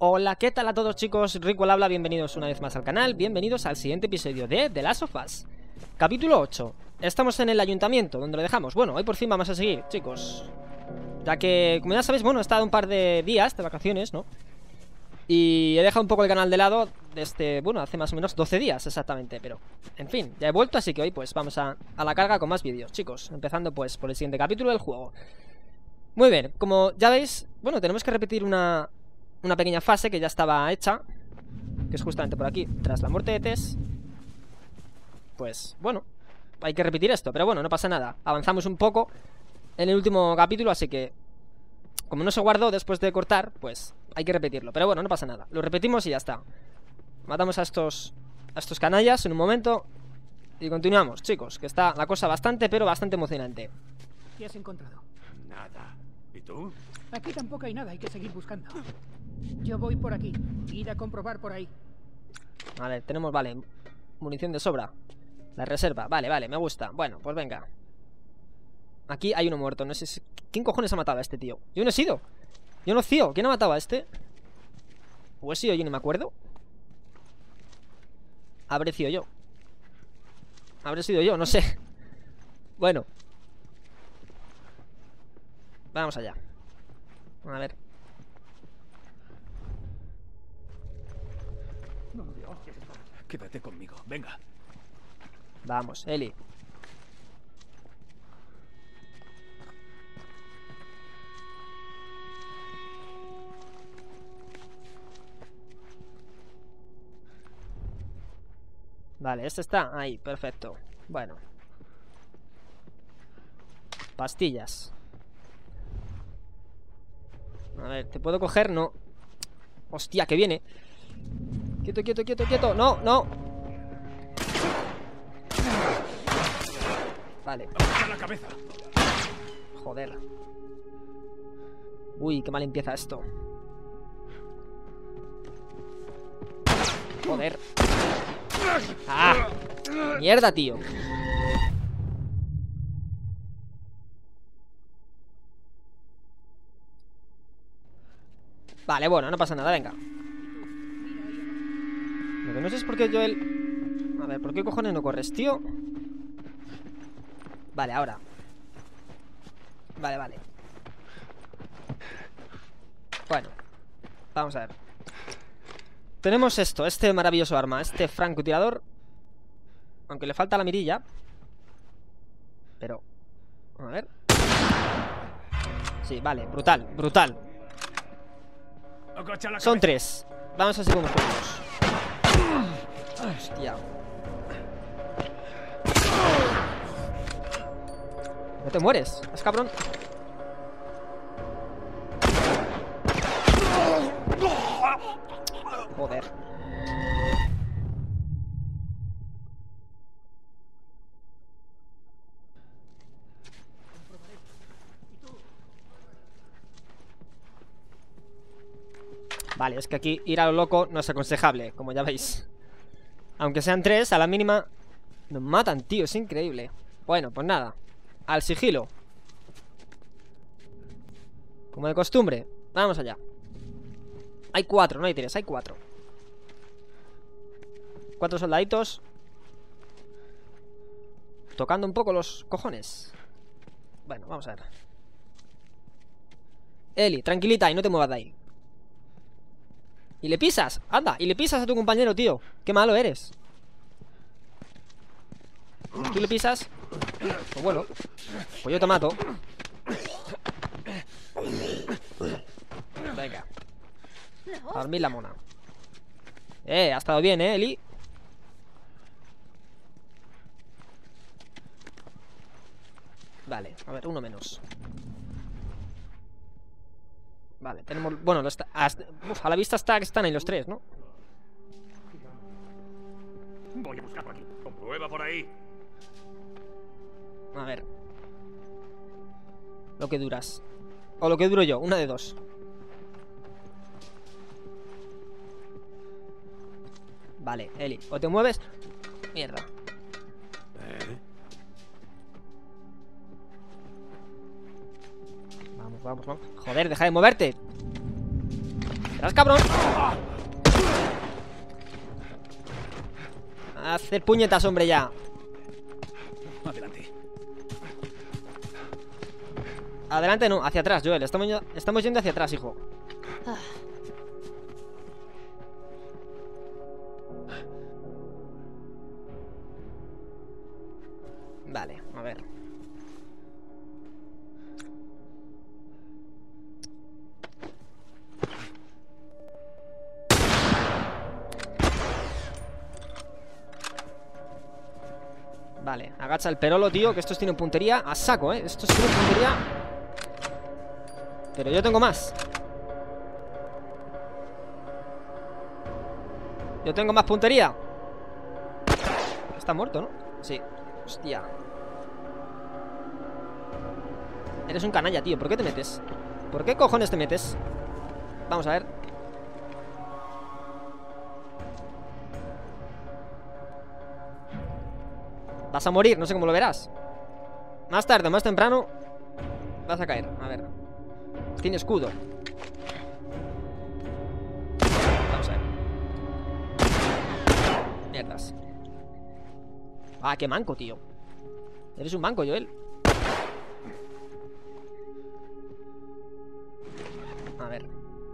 Hola, ¿qué tal a todos, chicos? Rico al habla, bienvenidos una vez más al canal. Bienvenidos al siguiente episodio de The Last of Us, capítulo 8. Estamos en el ayuntamiento, donde lo dejamos. Bueno, hoy por fin vamos a seguir, chicos, ya que, como ya sabéis, bueno, he estado un par de días de vacaciones, ¿no? Y he dejado un poco el canal de lado desde, bueno, hace más o menos 12 días exactamente. Pero, en fin, ya he vuelto, así que hoy pues vamos a la carga con más vídeos, chicos. Empezando pues por el siguiente capítulo del juego. Muy bien, como ya veis, bueno, tenemos que repetir una pequeña fase que ya estaba hecha, que es justamente por aquí. Tras la muerte de Tess, pues, bueno, hay que repetir esto, pero bueno, no pasa nada. Avanzamos un poco en el último capítulo, así que, como no se guardó después de cortar, pues hay que repetirlo. Pero bueno, no pasa nada, lo repetimos y ya está. Matamos a estos canallas en un momento y continuamos, chicos, que está la cosa bastante, pero bastante emocionante. ¿Qué has encontrado? Nada. ¿Y tú? Aquí tampoco hay nada, hay que seguir buscando. Yo voy por aquí. Ir a comprobar por ahí. Vale, tenemos, vale, munición de sobra. La reserva, vale, me gusta. Bueno, pues venga. Aquí hay uno muerto, no sé si... ¿Quién cojones ha matado a este tío? Yo no he sido. Yo no he sido. ¿Quién ha matado a este? ¿O he sido yo? No me acuerdo. Habré sido yo. Habré sido yo, no sé. Bueno, vamos allá. A ver. Quédate conmigo, venga. Vamos, Eli. Vale, este está ahí, perfecto. Bueno, pastillas. A ver, ¿te puedo coger? No. Hostia, que viene. Quieto, quieto, quieto, quieto. No, no. Vale. ¡Abaja la cabeza! Joder. Uy, qué mal empieza esto. Joder. ¡Ah! Mierda, tío. Vale, bueno, no pasa nada, venga. Lo que no sé es por qué Joel... A ver, ¿por qué cojones no corres, tío? Vale, ahora. Vale. Bueno, vamos a ver. Tenemos esto, este maravilloso arma, este francotirador. Aunque le falta la mirilla. Pero... A ver. Sí, vale, brutal. Son 3. Vamos así como podemos. Hostia. No te mueres, es cabrón. Joder. Vale, es que aquí ir a lo loco no es aconsejable, como ya veis. Aunque sean 3, a la mínima nos matan, tío, es increíble. Bueno, pues nada, al sigilo. Como de costumbre, vamos allá. Hay 4, no hay 3, hay 4. 4 soldaditos. Tocando un poco los cojones. Bueno, vamos a ver. Eli, tranquilita y no te muevas de ahí. Y le pisas, anda, y le pisas a tu compañero, tío. Qué malo eres. Tú le pisas. Pues bueno, pues yo te mato. Venga. A dormir la mona. Ha estado bien, Eli. Vale, a ver, uno menos. Vale, tenemos... Bueno, a la vista está que están ahí los 3, ¿no? Voy a buscarlo aquí. Comprueba por ahí. A ver. Lo que duras. O lo que duro yo, una de dos. Vale, Eli, o te mueves. Mierda. Vamos. Joder, deja de moverte. Verás, cabrón. Hacer puñetas, hombre, ya. Adelante. Adelante no, hacia atrás, Joel. Estamos yendo hacia atrás, hijo. Vale, a ver. Vale, agacha el perolo, tío, que estos tienen puntería a saco, estos tienen puntería. Pero yo tengo más. Yo tengo más puntería. Está muerto, ¿no? Sí. Hostia. Eres un canalla, tío. ¿Por qué te metes? ¿Por qué cojones te metes? Vamos a ver. Vas a morir, no sé cómo lo verás. Más tarde, más temprano vas a caer, a ver. Tiene escudo. Vamos a ver. Mierdas. Ah, qué manco, tío. Eres un manco, Joel. A ver.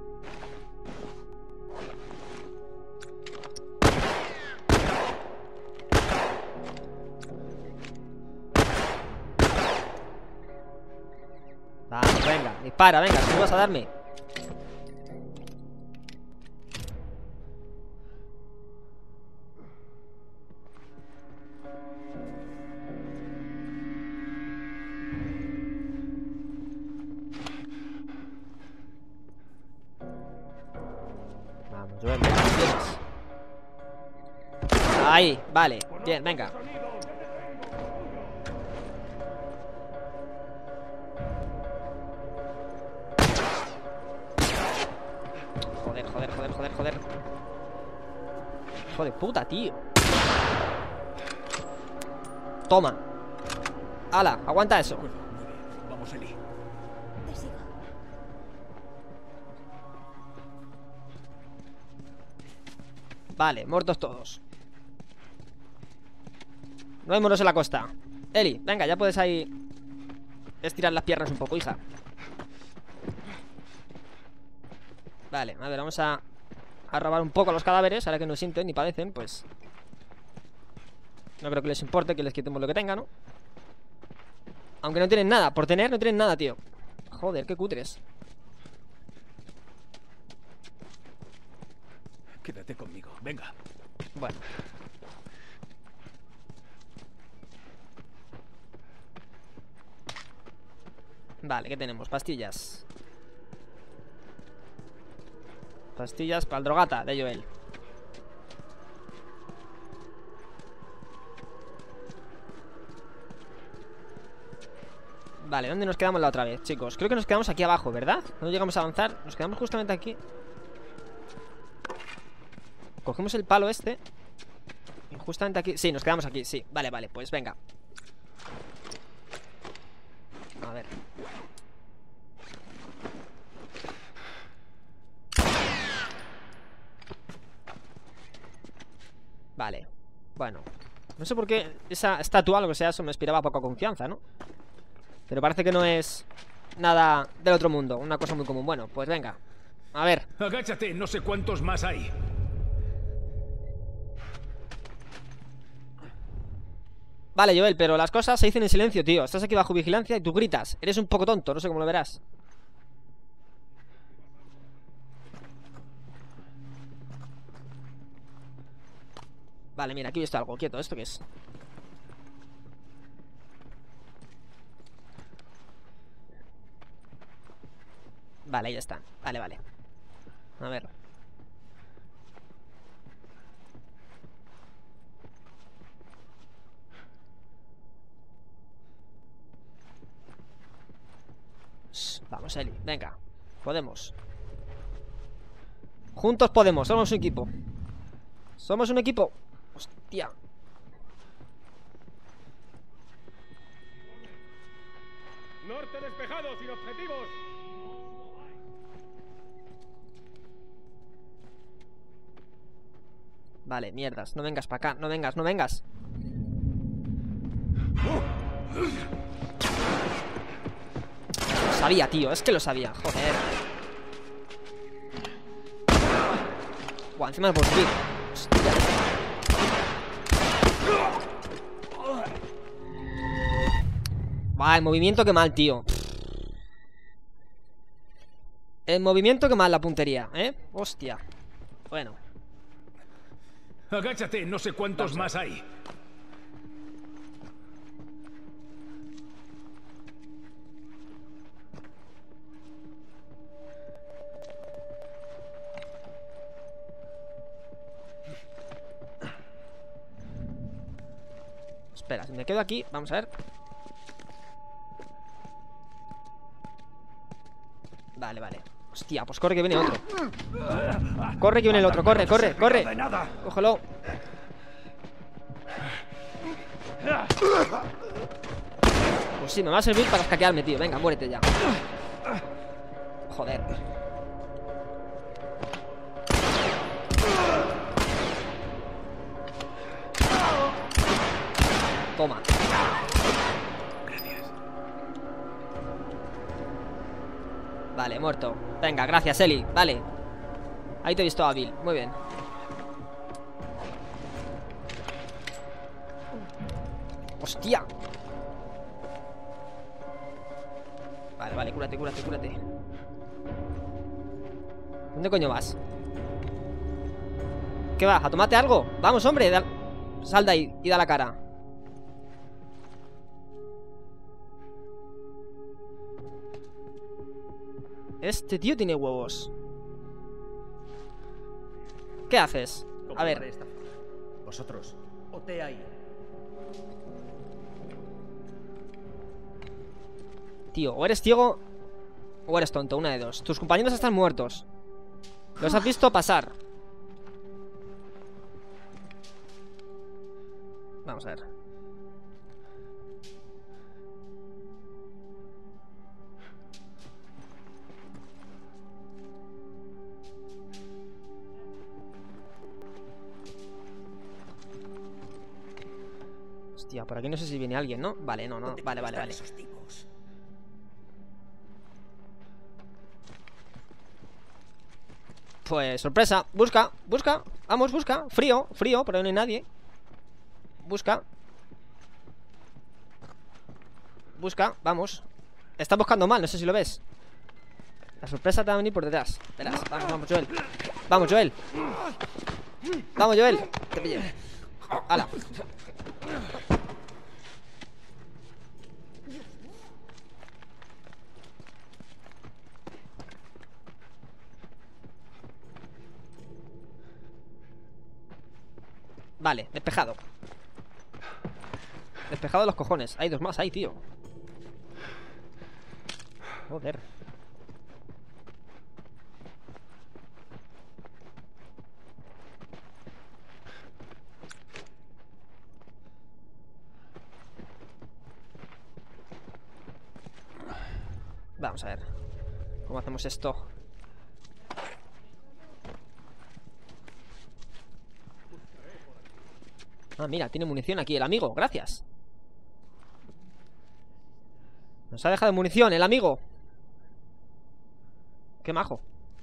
Vamos, venga, dispara, venga, ¿qué vas a darme? Vamos, Joel, venga, tienes. Ahí, vale, bien, venga. Joder. Hijo de puta, tío. Toma. Ala, aguanta eso. Muy bien. Vamos, Eli. Te sigo. Vale, muertos todos. No hay moros en la costa. Eli, venga, ya puedes ahí estirar las piernas un poco, hija. Vale, a ver, vamos a robar un poco los cadáveres. Ahora que no sienten ni padecen, pues no creo que les importe que les quitemos lo que tengan, ¿no? Aunque no tienen nada, por tener no tienen nada, tío. Joder, qué cutres. Quédate conmigo, venga. Bueno. Vale, ¿qué tenemos? Pastillas. Pastillas para el drogata de Joel. Vale, ¿dónde nos quedamos la otra vez, chicos? Creo que nos quedamos aquí abajo, ¿verdad? No llegamos a avanzar, nos quedamos justamente aquí. Cogemos el palo este y justamente aquí, sí, nos quedamos aquí, sí. Vale, vale, pues venga. A ver. Vale, bueno. No sé por qué esa estatua, lo que sea, eso me inspiraba poca confianza, ¿no? Pero parece que no es nada del otro mundo, una cosa muy común. Bueno, pues venga, a ver. Agáchate, no sé cuántos más hay. Vale, Joel, pero las cosas se dicen en silencio, tío. Estás aquí bajo vigilancia y tú gritas. Eres un poco tonto, no sé cómo lo verás. Vale, mira, aquí he visto algo, quieto, ¿esto qué es? Vale, ahí ya está, vale, vale. A ver. Vamos, Eli, venga. Podemos. Juntos podemos, somos un equipo. Somos un equipo. Hostia. Norte despejado, sin objetivos. Vale, mierdas, no vengas para acá. No vengas, no vengas. Lo sabía, tío, es que lo sabía. Joder. Buah, encima me puedo subir. Hostia. Va, el movimiento que mal, tío. El movimiento que mal, la puntería, ¿eh? Hostia. Bueno. Agáchate, no sé cuántos más hay. Espera, si me quedo aquí, vamos a ver. Vale, vale. Hostia, pues corre que viene otro. Corre que viene el otro, corre, corre, corre. Cógelo. Pues sí, me va a servir para escaquearme, tío. Venga, muérete ya. Joder. Toma. Vale, muerto. Venga, gracias, Eli. Vale. Ahí te he visto hábil. Muy bien. ¡Hostia! Vale, vale, cúrate, cúrate, cúrate. ¿Dónde coño vas? ¿Qué vas? ¿A tomarte algo? Vamos, hombre. Sal de ahí y da la cara. Este tío tiene huevos. ¿Qué haces? A ver. Vosotros, ote ahí. Tío, o eres ciego o eres tonto, una de dos. Tus compañeros están muertos. Los has visto pasar. Vamos a ver. Hostia, por aquí no sé si viene alguien, ¿no? Vale, no, no, vale, vale, vale. Pues, sorpresa, busca, busca. Vamos, busca, frío, frío, por ahí no hay nadie. Busca. Busca, vamos. Está buscando mal, no sé si lo ves. La sorpresa te va a venir por detrás. Verás, vamos, vamos, Joel. Vamos, Joel. Vamos, Joel. Te pillo. Hala. Vale, despejado. Despejado de los cojones. Hay dos más ahí, tío. Joder. Vamos a ver cómo hacemos esto. Ah, mira, tiene munición aquí el amigo, gracias. Nos ha dejado munición el amigo. Qué majo.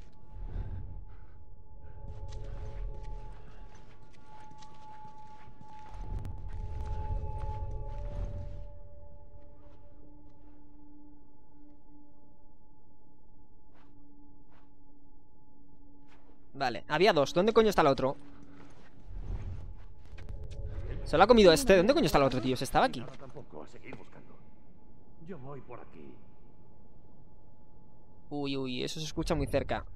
Vale, había dos. ¿Dónde coño está el otro? Se lo ha comido este. ¿Dónde coño está el otro, tío? Se estaba aquí. Tampoco, a seguir buscando. Yo voy por aquí. Uy, uy, eso se escucha muy cerca.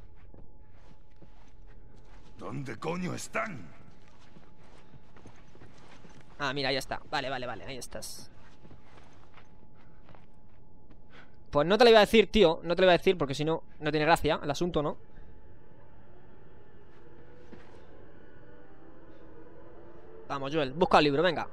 ¿Dónde coño están? Ah, mira, ya está. Vale, vale, vale, ahí estás. Pues no te lo iba a decir, tío. No te lo iba a decir porque si no, no tiene gracia el asunto, ¿no? Vamos, Joel, busca el libro, venga.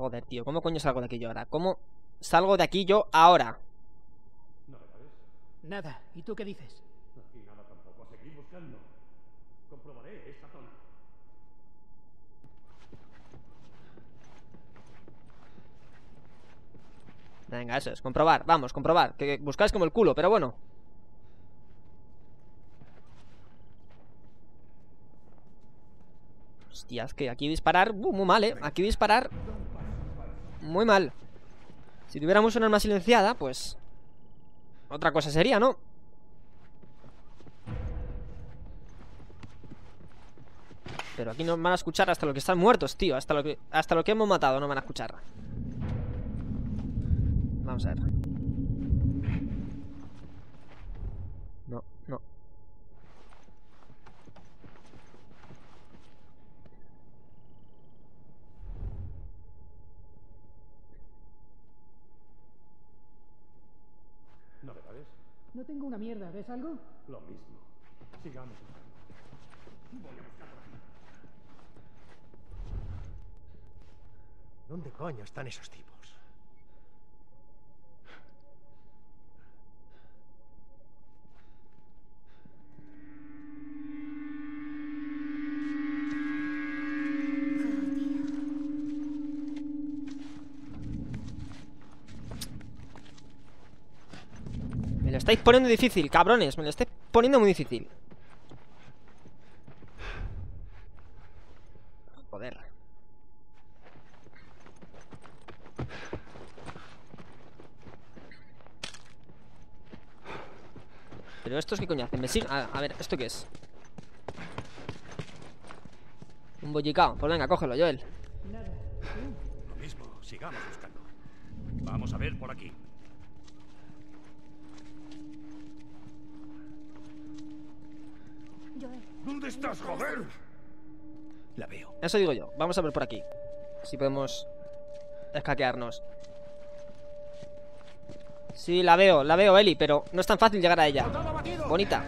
Joder, tío, ¿cómo coño salgo de aquí yo ahora? ¿Cómo salgo de aquí yo ahora? Nada. ¿Y tú qué dices? Aquí nada tampoco. A seguir buscando. Comprobaré esta zona. Venga, eso es, comprobar, vamos, comprobar. Que buscáis como el culo, pero bueno. Hostia, es que aquí disparar, muy mal, aquí disparar muy mal. Si tuviéramos una arma silenciada, pues otra cosa sería, ¿no? Pero aquí nos van a escuchar hasta lo que están muertos, tío. Hasta lo que hemos matado no van a escuchar. Vamos a ver. No, no. ¿Novedades? No tengo una mierda. ¿Ves algo? Lo mismo. Sigamos buscando. Voy a buscar por aquí. ¿Dónde coño están esos tipos? Me lo estáis poniendo difícil, cabrones. Me lo estáis poniendo muy difícil. Joder. Pero estos qué coño hacen, me siguen. A ver, ¿esto qué es? Un bollicao, pues venga, cógelo, Joel. Nada. Lo mismo, sigamos buscando. Vamos a ver por aquí. ¿Dónde estás, joder? La veo. Eso digo yo, vamos a ver por aquí si podemos escaquearnos. Sí, la veo, Eli, pero no es tan fácil llegar a ella. Bonita.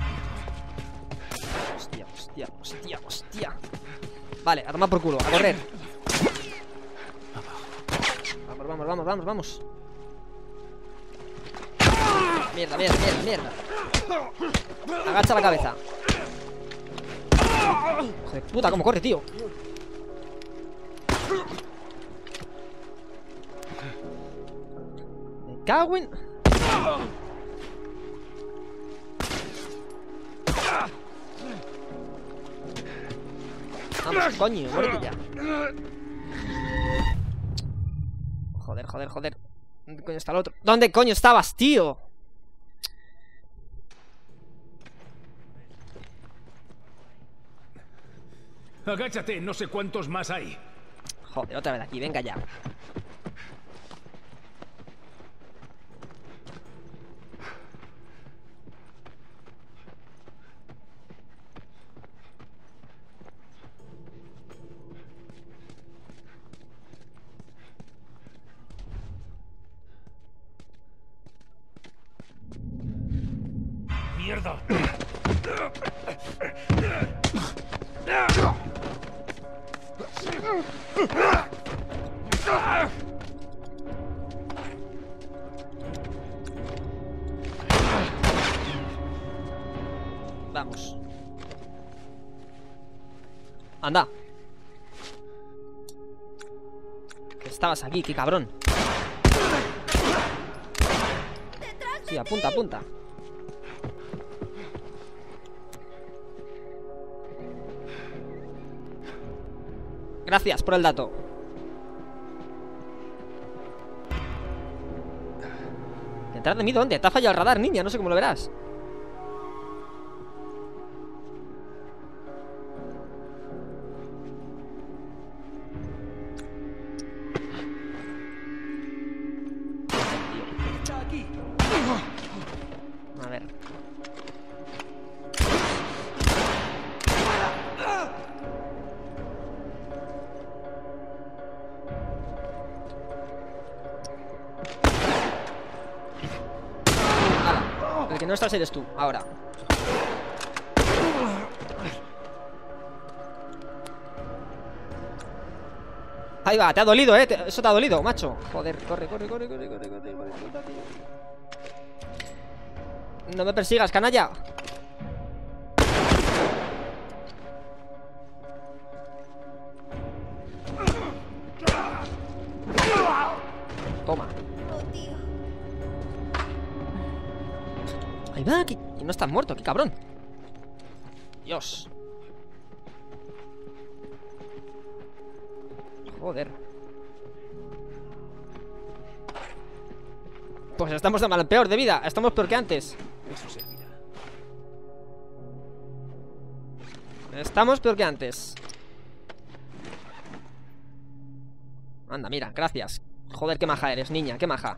Hostia, hostia, hostia, hostia. Vale, a tomar por culo, a correr. Vamos, vamos, vamos, vamos, vamos. Mierda, mierda, mierda, mierda. Agacha la cabeza. Joder, puta, cómo corre, tío. Me cago en... Vamos, coño, muérete ya. Joder, joder, joder. ¿Dónde coño está el otro? ¿Dónde coño estabas, tío? Agáchate, no sé cuántos más hay. Joder, otra vez aquí, venga ya. ¡Mierda! Vamos. Anda. Que estabas aquí, qué cabrón. Sí, apunta, apunta. Gracias por el dato. ¿Detrás de mí dónde? Te ha fallado el radar, niña, no sé cómo lo verás. A ver. El que no estás eres tú, ahora. Ahí va, te ha dolido, eso te ha dolido, macho. Joder, corre, corre, corre, corre, corre, corre, corre, corre. No me persigas, canalla. Toma. Ahí va, que no estás muerto, qué cabrón. Dios. Joder. Pues estamos de mal en peor de vida. Estamos peor que antes. Eso servirá. Estamos peor que antes. Anda, mira, gracias. Joder, qué maja eres, niña, qué maja.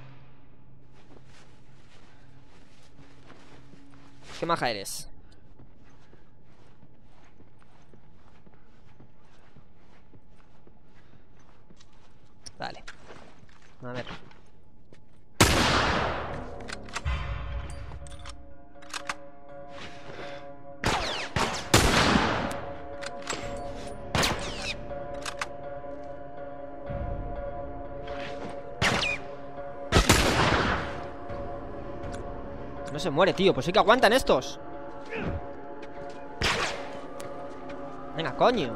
Qué maja eres. Vale. A ver. No se muere, tío. Pues sí que aguantan estos. Venga, coño.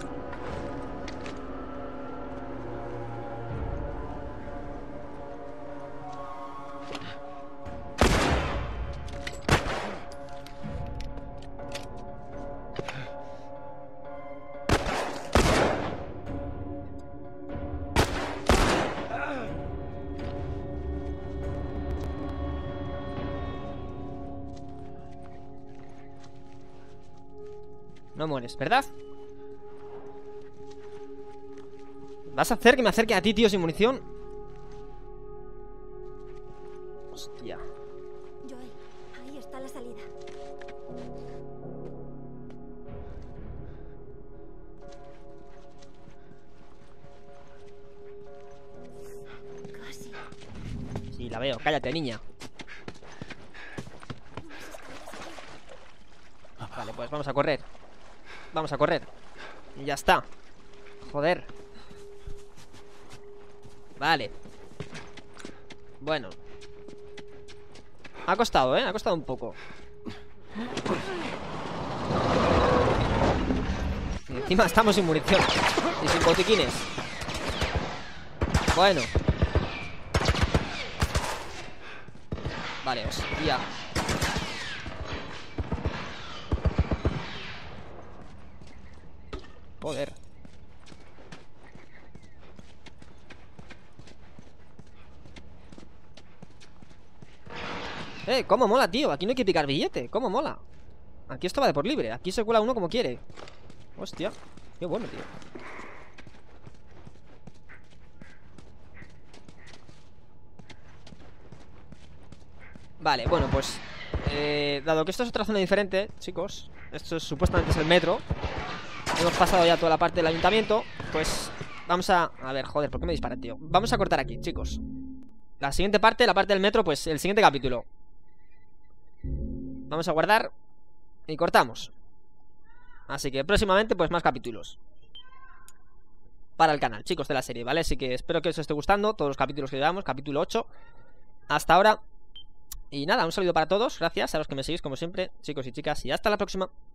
No mueres, ¿verdad? ¿Vas a hacer que me acerque a ti, tío, sin munición? Hostia. Joel, ahí está la salida. Casi. Sí, la veo, cállate, niña. Vale, pues vamos a correr. Vamos a correr. Y ya está. Joder. Vale. Bueno. Ha costado, ha costado un poco. Y encima estamos sin munición y sin botiquines. Bueno. Vale, hostia. Joder. Cómo mola, tío. Aquí no hay que picar billete. Cómo mola. Aquí esto va de por libre. Aquí se cuela uno como quiere. Hostia. Qué bueno, tío. Vale, bueno, pues dado que esto es otra zona diferente, chicos. Esto supuestamente es el metro. Hemos pasado ya toda la parte del ayuntamiento. Pues vamos a... A ver, joder, ¿por qué me disparan, tío? Vamos a cortar aquí, chicos. La siguiente parte, la parte del metro, pues el siguiente capítulo. Vamos a guardar y cortamos. Así que próximamente, pues más capítulos para el canal, chicos, de la serie, ¿vale? Así que espero que os esté gustando todos los capítulos que llevamos, capítulo 8 hasta ahora. Y nada, un saludo para todos, gracias a los que me seguís como siempre, chicos y chicas, y hasta la próxima.